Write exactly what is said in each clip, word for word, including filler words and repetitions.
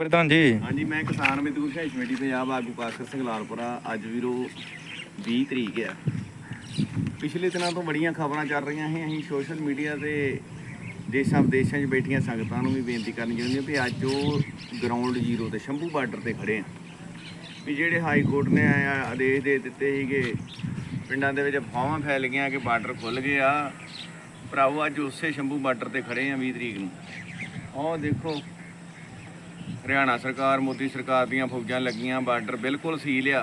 प्रधान जी। हाँ जी, मैं किसान मजदूर संघर्ष कमेटी पंजाब आगू कासर ਸਿੰਘ ਲਾਲਪੁਰਾ। ਅੱਜ ਵੀਰੋ ਵੀਹ ਤਰੀਕ ਆ। ਪਿਛਲੇ ਦਿਨਾਂ ਤੋਂ ਬੜੀਆਂ ਖਬਰਾਂ ਚੱਲ ਰਹੀਆਂ ਸੀ। ਅਸੀਂ ਸੋਸ਼ਲ ਮੀਡੀਆ ਤੇ ਦੇਸ਼ਾਂ ਵਿਦੇਸ਼ਾਂ 'ਚ ਬੈਠੀਆਂ ਸੰਗਤਾਂ ਨੂੰ ਵੀ ਬੇਨਤੀ ਕਰਨੀ ਚਾਹੁੰਦੇ ਹਾਂ ਵੀ ਅੱਜ ਉਹ ਗਰਾਊਂਡ ਜ਼ੀਰੋ ਤੇ ਸ਼ੰਭੂ ਬਾਰਡਰ ਤੇ ਖੜੇ ਆ ਵੀ ਜਿਹੜੇ ਹਾਈ ਕੋਰਟ ਨੇ ਆਦੇਸ਼ ਦੇ ਦਿੱਤੇ ਸੀਗੇ, ਪਿੰਡਾਂ ਦੇ ਵਿੱਚ ਅਫਵਾਹਾਂ ਫੈਲ ਗਈਆਂ ਕਿ ਬਾਰਡਰ ਖੁੱਲ੍ਹ ਗਏ ਆ। ਭਰਾਵੋ ਅੱਜ ਉਸੇ ਸ਼ੰਭੂ ਬਾਰਡਰ ਤੇ ਖੜੇ ਆ ਵੀਹ ਤਰੀਕ ਨੂੰ। ਆਹ ਦੇਖੋ, ਹਰਿਆਣਾ ਸਰਕਾਰ ਮੋਦੀ ਸਰਕਾਰ ਦੀਆਂ ਫੌਜਾਂ ਲੱਗੀਆਂ, ਬਾਰਡਰ ਬਿਲਕੁਲ ਸੀਲ ਆ।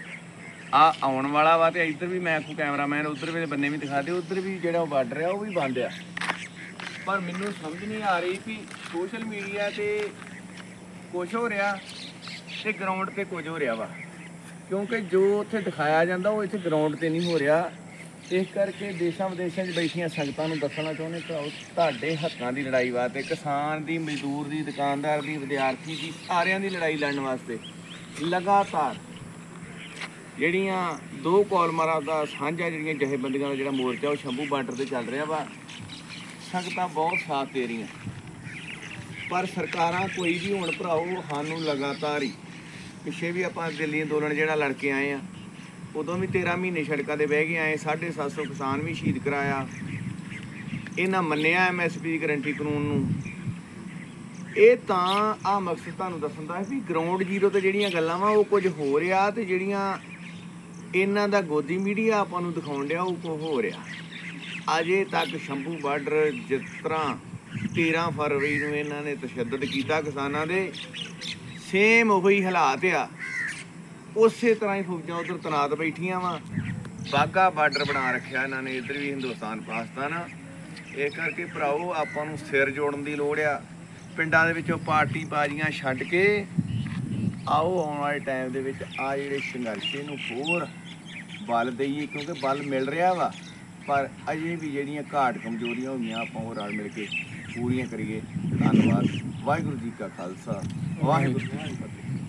ਆ ਆਉਣ ਵਾਲਾ ਵਾ ਤੇ ਇੱਧਰ ਵੀ ਮੈਂ ਕੋ ਕੈਮਰਾਮੈਨ ਉੱਧਰ ਵੀ ਬੰਨੇ ਵੀ ਦਿਖਾ ਦੇ, ਉੱਧਰ ਵੀ ਜਿਹੜਾ ਉਹ ਬਾਰਡਰ ਆ ਉਹ ਵੀ ਬੰਦ ਆ। ਪਰ ਮੈਨੂੰ ਸਮਝ ਨਹੀਂ ਆ ਰਹੀ ਵੀ ਸੋਸ਼ਲ ਮੀਡੀਆ ਤੇ ਕੁਛ ਹੋ ਰਿਹਾ ਤੇ ਗਰਾਊਂਡ ਤੇ ਕੁਝ ਹੋ ਰਿਹਾ ਵਾ, ਕਿਉਂਕਿ ਜੋ ਉੱਥੇ ਦਿਖਾਇਆ ਜਾਂਦਾ ਉਹ ਇੱਥੇ ਗਰਾਊਂਡ ਤੇ ਨਹੀਂ ਹੋ ਰਿਹਾ। ਇਸ ਕਰਕੇ ਦੇਸ਼ਾਂ ਵਿਦੇਸ਼ਾਂ 'ਚ ਬੈਠੀਆਂ ਸੰਗਤਾਂ ਨੂੰ ਦੱਸਣਾ ਚਾਹੁੰਦੇ ਭਰਾਓ, ਤੁਹਾਡੇ ਹੱਕਾਂ ਦੀ ਲੜਾਈ ਵਾਸਤੇ, ਕਿਸਾਨ ਦੀ, ਮਜ਼ਦੂਰ ਦੀ, ਦੁਕਾਨਦਾਰ ਦੀ, ਵਿਦਿਆਰਥੀ ਦੀ, ਸਾਰਿਆਂ ਦੀ ਲੜਾਈ ਲੜਨ ਵਾਸਤੇ ਲਗਾਤਾਰ ਜਿਹੜੀਆਂ ਦੋ ਕੋਲਮਾਰਾਂ ਦਾ ਸਾਂਝਾ ਜਿਹੜੀਆਂ ਜਥੇਬੰਦੀਆਂ ਦਾ ਜਿਹੜਾ ਮੋਰਚਾ ਉਹ ਸ਼ੰਭੂ ਬਾਰਡਰ ਤੇ ਚੱਲ ਰਿਹਾ ਵਾ। ਸੰਗਤਾਂ ਬਹੁਤ ਸਾਥ ਦੇ ਰਹੀਆਂ, ਪਰ ਸਰਕਾਰਾਂ ਕੋਈ ਵੀ ਹੁਣ ਭਰਾਓ ਸਾਨੂੰ ਲਗਾਤਾਰ ਹੀ, ਪਿੱਛੇ ਵੀ ਆਪਾਂ ਦਿੱਲੀ ਅੰਦੋਲਨ ਜਿਹੜਾ ਲੜ ਕੇ ਆਏ ਆ, ਉਦੋਂ ਵੀ ਤੇਰਾਂ ਮਹੀਨੇ ਸੜਕਾਂ 'ਤੇ ਬਹਿ ਕੇ ਆਏ। ਸਾਢੇ ਸੱਤ ਸੌ ਕਿਸਾਨ ਵੀ ਸ਼ਹੀਦ ਕਰਾਇਆ। ਇਹਨਾਂ ਮੰਨਿਆ ਐਮ ਐਸ ਪੀ ਦੀ ਗਰੰਟੀ ਕਾਨੂੰਨ ਨੂੰ। ਇਹ ਤਾਂ ਆਹ ਮਕਸਦ ਤੁਹਾਨੂੰ ਦੱਸਣ ਦਾ ਵੀ ਗਰਾਊਂਡ ਜ਼ੀਰੋ 'ਤੇ ਜਿਹੜੀਆਂ ਗੱਲਾਂ ਵਾ ਉਹ ਕੁਝ ਹੋ ਰਿਹਾ, ਤੇ ਜਿਹੜੀਆਂ ਇਹਨਾਂ ਦਾ ਗੋਦੀ ਮੀਡੀਆ ਆਪਾਂ ਨੂੰ ਦਿਖਾਉਣ ਡਿਆ ਉਹ ਕੁਝ ਹੋ ਰਿਹਾ। ਅਜੇ ਤੱਕ ਸ਼ੰਭੂ ਬਾਰਡਰ ਜਿਸ ਤਰ੍ਹਾਂ ਤੇਰਾਂ ਫਰਵਰੀ ਨੂੰ ਇਹਨਾਂ ਨੇ ਤਸ਼ੱਦਦ ਕੀਤਾ ਕਿਸਾਨਾਂ ਦੇ, ਸੇਮ ਉਹੀ ਹਾਲਾਤ ਆ। ਉਸੇ ਤਰ੍ਹਾਂ ਹੀ ਫੌਜਾਂ ਉੱਧਰ ਤੈਨਾਤ ਬੈਠੀਆਂ ਵਾ। ਬਾਘਾ ਬਾਰਡਰ ਬਣਾ ਰੱਖਿਆ ਇਹਨਾਂ ਨੇ, ਇੱਧਰ ਵੀ ਹਿੰਦੁਸਤਾਨ ਪਾਕਿਸਤਾਨ। ਇਹ ਕਰਕੇ ਭਰਾਓ ਆਪਾਂ ਨੂੰ ਸਿਰ ਜੋੜਨ ਦੀ ਲੋੜ ਆ। ਪਿੰਡਾਂ ਦੇ ਵਿੱਚੋਂ ਪਾਰਟੀ ਬਾਜ਼ੀਆਂ ਛੱਡ ਕੇ ਆਓ ਆਉਣ ਵਾਲੇ ਟਾਈਮ ਦੇ ਵਿੱਚ ਆ ਜਿਹੜੇ ਸੰਘਰਸ਼ੇ ਨੂੰ ਹੋਰ ਬਲ ਦੇਈਏ, ਕਿਉਂਕਿ ਬਲ ਮਿਲ ਰਿਹਾ ਵਾ, ਪਰ ਅਜੇ ਵੀ ਜਿਹੜੀਆਂ ਘਾਟ ਕਮਜ਼ੋਰੀਆਂ ਹੋਈਆਂ ਆਪਾਂ ਉਹ ਰਲ ਮਿਲ ਕੇ ਪੂਰੀਆਂ ਕਰੀਏ। ਧੰਨਵਾਦ। ਵਾਹਿਗੁਰੂ ਜੀ ਕਾ ਖਾਲਸਾ, ਵਾਹਿਗੁਰੂ ਜੀ ਕੀ ਫਤਿਹ।